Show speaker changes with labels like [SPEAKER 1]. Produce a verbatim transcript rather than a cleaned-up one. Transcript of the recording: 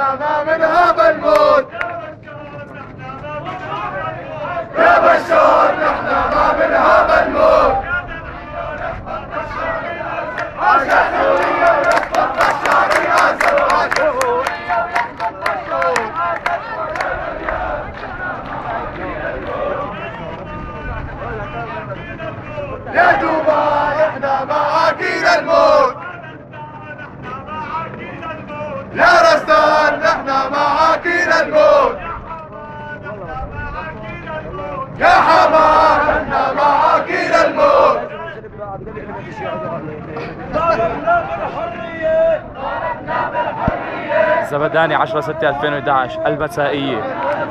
[SPEAKER 1] احنا ما بنهاب الموت. يا بشار نحن ما بنهاب الموت. عاشا سوريا ونحفظ بشار يا سواد. يا دبي احنا معاكين الموت. يا رستان نحن معاكين الموت. يا حمار نحن معاكين الموت.
[SPEAKER 2] زبداني عشرة ستة ألفين وإحدى عشر المسائية.